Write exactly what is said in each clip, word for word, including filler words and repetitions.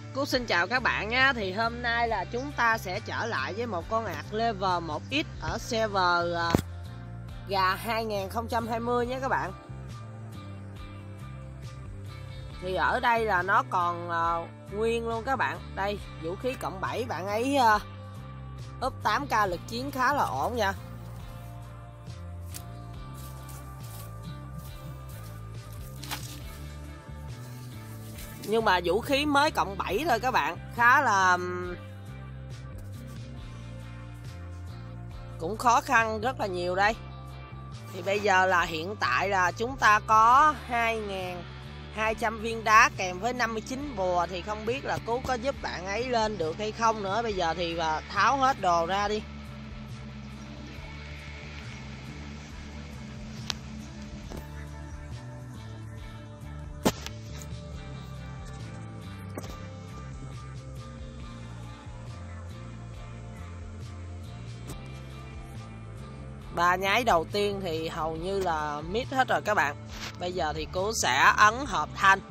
Cú xin chào các bạn nhé. Thì hôm nay là chúng ta sẽ trở lại với một con ạc level một x ở server uh, gà hai không hai không nhé các bạn. Thì ở đây là nó còn uh, nguyên luôn các bạn. Đây vũ khí cộng bảy, bạn ấy uh, up tám k lực chiến khá là ổn nha. Nhưng mà vũ khí mới cộng bảy thôi các bạn, khá là cũng khó khăn rất là nhiều đây. Thì bây giờ là hiện tại là chúng ta có hai nghìn hai trăm viên đá kèm với năm mươi chín bùa. Thì không biết là Cú có giúp bạn ấy lên được hay không nữa. Bây giờ thì tháo hết đồ ra đi. Ba nháy đầu tiên thì hầu như là miss hết rồi các bạn. Bây giờ thì Cú sẽ ấn hợp thanh.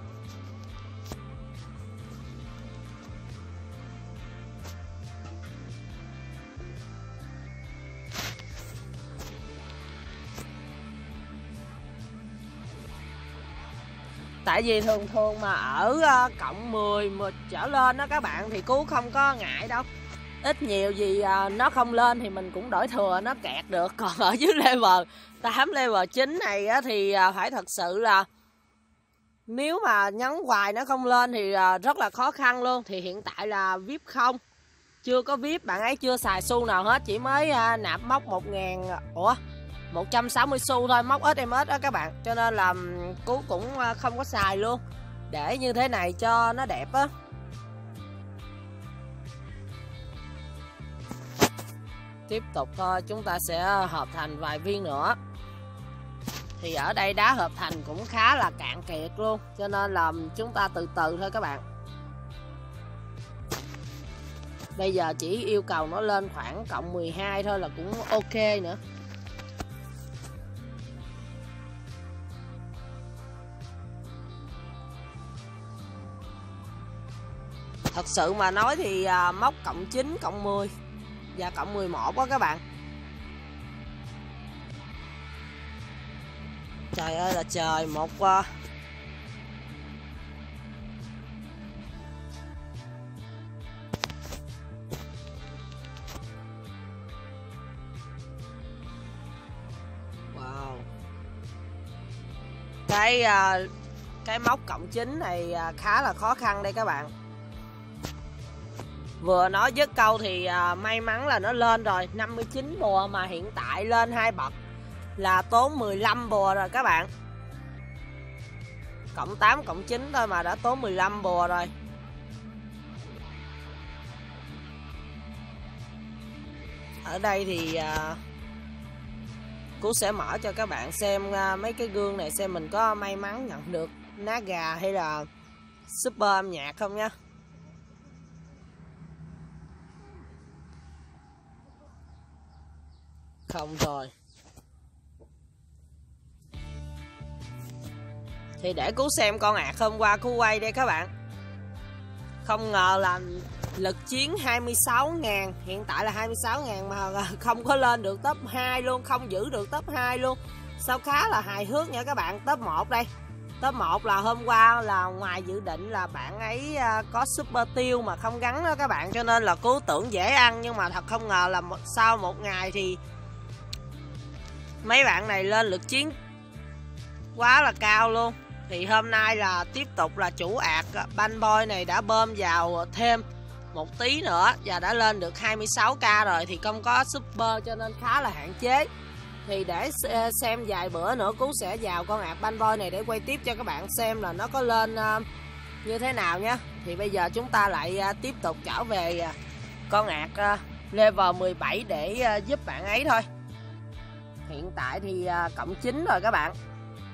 Tại vì thường thường mà ở cộng mười mà trở lên đó các bạn thì Cú không có ngại đâu. Ít nhiều gì nó không lên thì mình cũng đổi thừa, nó kẹt được. Còn ở dưới level tám, level chín này thì phải thật sự là nếu mà nhấn hoài nó không lên thì rất là khó khăn luôn. Thì hiện tại là vê i pê không, chưa có vê i pê, bạn ấy chưa xài xu nào hết, chỉ mới nạp mốc một nghìn, ủa một trăm sáu mươi xu thôi, mốc ét em ét đó các bạn. Cho nên là Cú cũng không có xài luôn, để như thế này cho nó đẹp á. Tiếp tục thôi, chúng ta sẽ hợp thành vài viên nữa. Thì ở đây đá hợp thành cũng khá là cạn kiệt luôn, cho nên là chúng ta từ từ thôi các bạn. Bây giờ chỉ yêu cầu nó lên khoảng cộng mười hai thôi là cũng ok nữa. Thật sự mà nói thì à, mốc cộng chín, cộng mười và cộng mười một đó các bạn. Trời ơi là trời, một uh... wow. Cái uh, cái mốc cộng chín này uh, khá là khó khăn đây các bạn. Vừa nói dứt câu thì à, may mắn là nó lên rồi, năm mươi chín bùa mà hiện tại lên hai bậc là tốn mười lăm bùa rồi các bạn. Cộng tám, cộng chín thôi mà đã tốn mười lăm bùa rồi. Ở đây thì à, Cú sẽ mở cho các bạn xem à, mấy cái gương này, xem mình có may mắn nhận được ná gà hay là super âm nhạc không nhá. Không rồi. Thì để Cú xem con ạc hôm qua Cú quay đây các bạn. Không ngờ là lực chiến hai mươi sáu nghìn, hiện tại là hai mươi sáu nghìn mà không có lên được top hai luôn, không giữ được top hai luôn. Sao khá là hài hước nha các bạn. Top một đây. Top một là hôm qua là ngoài dự định là bạn ấy có super tiêu mà không gắn đó các bạn. Cho nên là Cú tưởng dễ ăn, nhưng mà thật không ngờ là sau một ngày thì mấy bạn này lên lực chiến quá là cao luôn. Thì hôm nay là tiếp tục là chủ ạc Banh Boy này đã bơm vào thêm một tí nữa và đã lên được hai mươi sáu k rồi. Thì không có super cho nên khá là hạn chế. Thì để xem vài bữa nữa Cú sẽ vào con ạc Banh Boy này để quay tiếp cho các bạn xem là nó có lên như thế nào nhé. Thì bây giờ chúng ta lại tiếp tục trở về con ạc level mười bảy để giúp bạn ấy thôi. Hiện tại thì cộng chín rồi các bạn.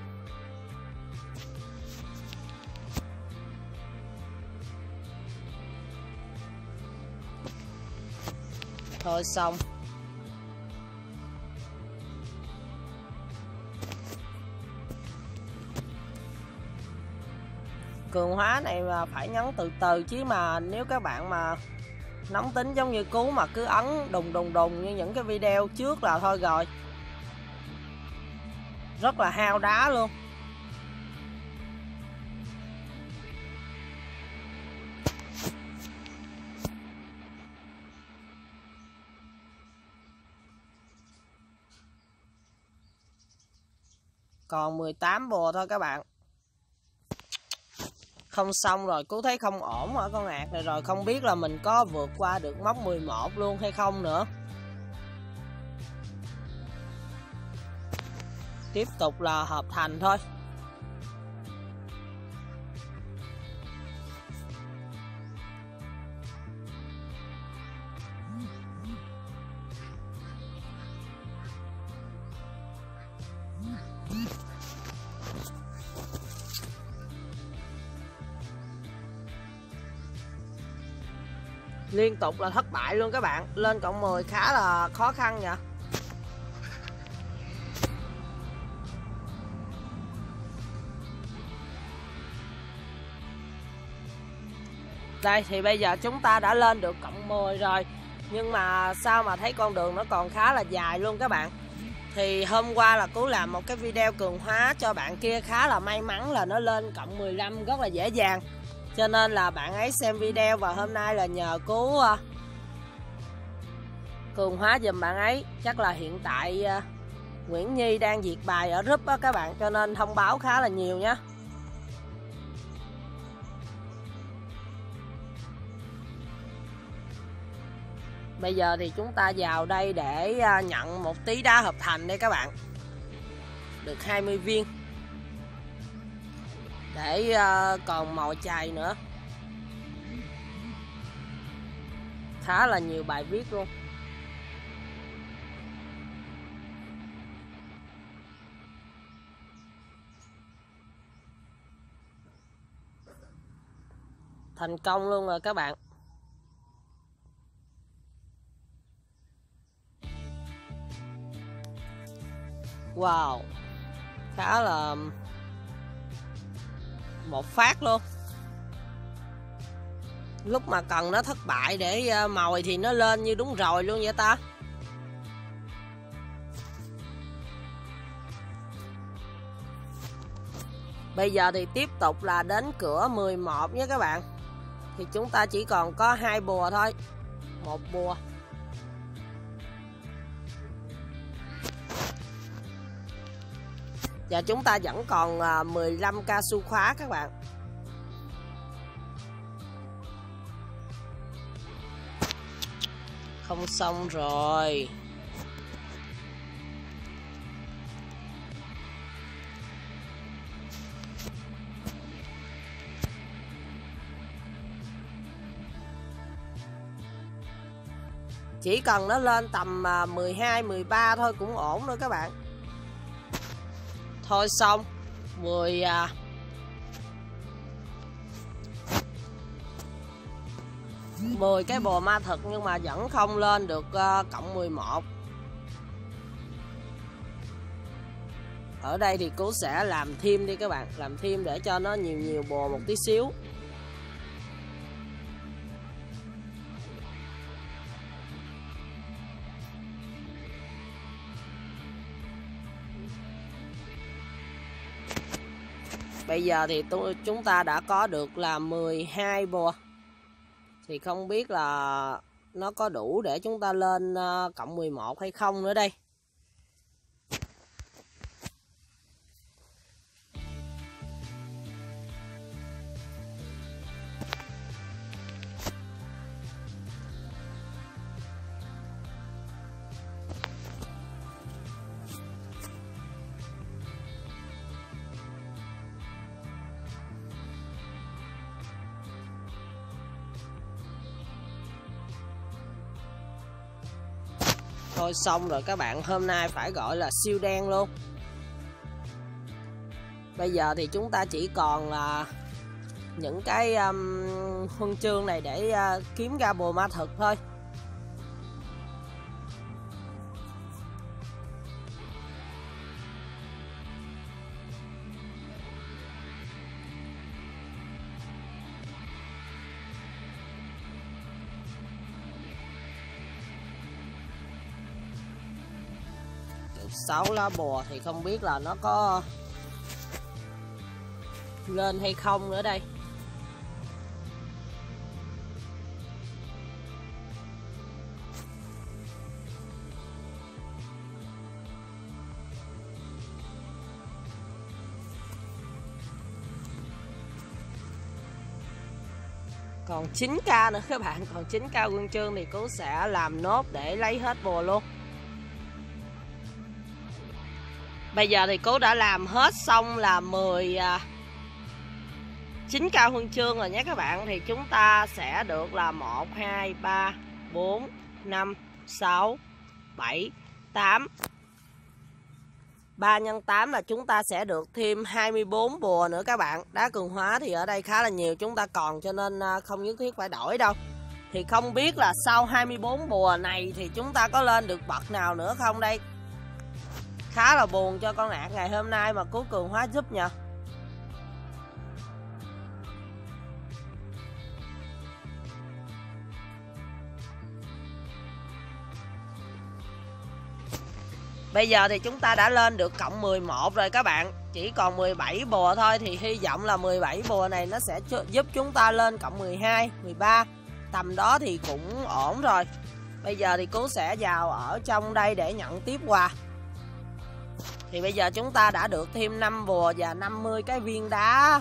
Thôi xong. cường hóa này mà phải nhấn từ từ, chứ mà nếu các bạn mà nóng tính giống như Cú mà cứ ấn đùng đùng đùng như những cái video trước là thôi rồi, rất là hao đá luôn. Còn mười tám bùa thôi các bạn. Không xong rồi, Cú thấy không ổn ở con ạt này rồi, không biết là mình có vượt qua được mốc mười một luôn hay không nữa. Tiếp tục là hợp thành thôi. Liên tục là thất bại luôn các bạn. Lên cộng mười khá là khó khăn nha. Đây thì bây giờ chúng ta đã lên được cộng mười rồi. Nhưng mà sao mà thấy con đường nó còn khá là dài luôn các bạn. Thì hôm qua là Cú làm một cái video cường hóa cho bạn kia, khá là may mắn là nó lên cộng mười lăm rất là dễ dàng. Cho nên là bạn ấy xem video và hôm nay là nhờ Cú uh, cường hóa giùm bạn ấy. Chắc là hiện tại uh, Nguyễn Nhi đang duyệt bài ở group á các bạn, cho nên thông báo khá là nhiều nhé. Bây giờ thì chúng ta vào đây để uh, nhận một tí đá hợp thành đây các bạn. Được hai mươi viên. Để uh, còn mồi chày nữa. Khá là nhiều bài viết luôn. Thành công luôn rồi các bạn. Wow. Khá là một phát luôn. Lúc mà cần nó thất bại để mồi thì nó lên như đúng rồi luôn vậy ta. Bây giờ thì tiếp tục là đến cửa mười một nhé các bạn. Thì chúng ta chỉ còn có hai bùa thôi. Một bùa. Và chúng ta vẫn còn mười lăm ca su khóa các bạn. Không xong rồi. Chỉ cần nó lên tầm mười hai, mười ba thôi cũng ổn nữa các bạn. Thôi xong. mười à, mười cái bò ma thực nhưng mà vẫn không lên được uh, cộng mười một. Ở đây thì Cú sẽ làm thêm đi các bạn, làm thêm để cho nó nhiều nhiều bò một tí xíu. Bây giờ thì chúng ta đã có được là mười hai bùa. Thì không biết là nó có đủ để chúng ta lên cộng mười một hay không nữa đây. Thôi xong rồi các bạn, hôm nay phải gọi là siêu đen luôn. Bây giờ thì chúng ta chỉ còn là những cái um, huân chương này để uh, kiếm ra bùa ma thực thôi. sáu lá bùa thì không biết là nó có lên hay không nữa đây. Còn chín k nữa các bạn, còn chín k quân chương thì Cú sẽ làm nốt để lấy hết bùa luôn. Bây giờ thì Cú đã làm hết xong là mười chín k huân chương rồi nhé các bạn. Thì chúng ta sẽ được là một, hai, ba, bốn, năm, sáu, bảy, tám. ba nhân tám là chúng ta sẽ được thêm hai mươi bốn bùa nữa các bạn. Đá cường hóa thì ở đây khá là nhiều, chúng ta còn cho nên không nhất thiết phải đổi đâu. Thì không biết là sau hai mươi bốn bùa này thì chúng ta có lên được bậc nào nữa không đây. Khá là buồn cho con Nạt ngày hôm nay mà Cú cường hóa giúp nha. Bây giờ thì chúng ta đã lên được cộng mười một rồi các bạn. Chỉ còn mười bảy bùa thôi. Thì hy vọng là mười bảy bùa này nó sẽ giúp chúng ta lên cộng mười hai, mười ba. Tầm đó thì cũng ổn rồi. Bây giờ thì Cú sẽ vào ở trong đây để nhận tiếp quà. Thì bây giờ chúng ta đã được thêm năm bùa và năm mươi cái viên đá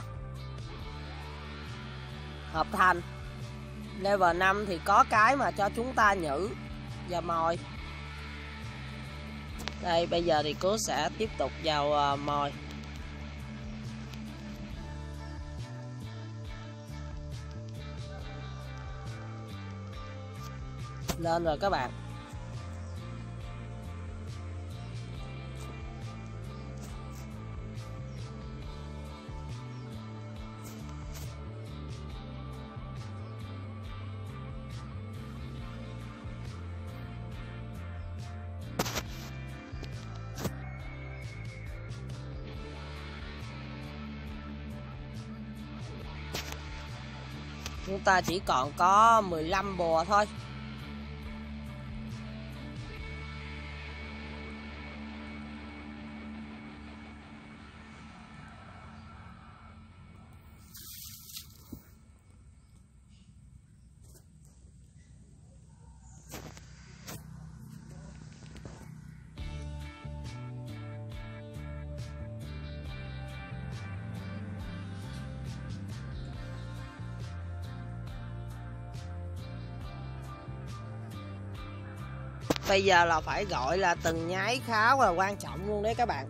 hợp thành. Level năm thì có cái mà cho chúng ta nhử và mồi. Đây bây giờ thì Cú sẽ tiếp tục vào uh, mồi. Lên rồi các bạn. Chúng ta chỉ còn có mười lăm bùa thôi. Bây giờ là phải gọi là từng nháy khá là quan trọng luôn đấy các bạn.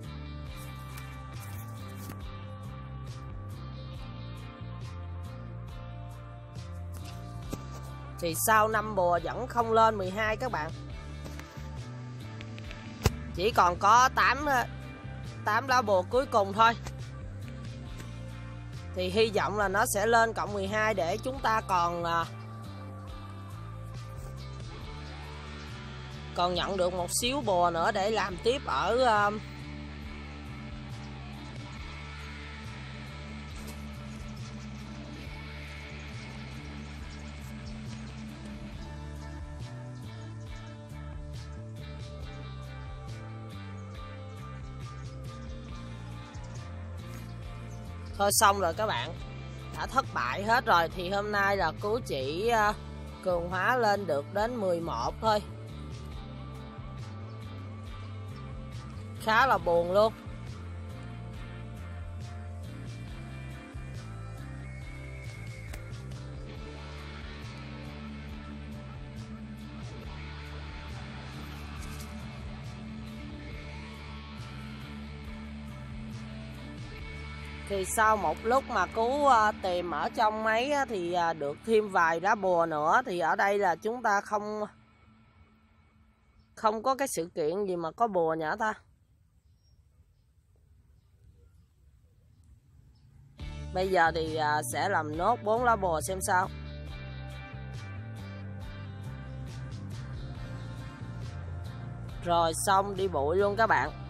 Thì sau năm bùa vẫn không lên mười hai các bạn. Chỉ còn có tám, tám lá bùa cuối cùng thôi. Thì hy vọng là nó sẽ lên cộng mười hai để chúng ta còn Còn nhận được một xíu bùa nữa để làm tiếp ở uh, thôi xong rồi các bạn. Đã thất bại hết rồi. Thì hôm nay là Cú chỉ uh, cường hóa lên được đến mười một thôi. Khá là buồn luôn. Thì sau một lúc mà Cú tìm ở trong máy thì được thêm vài lá bùa nữa. Thì ở đây là chúng ta không Không có cái sự kiện gì mà có bùa nhở ta. Bây giờ thì sẽ làm nốt bốn lá bùa xem sao. Rồi xong đi bụi luôn các bạn.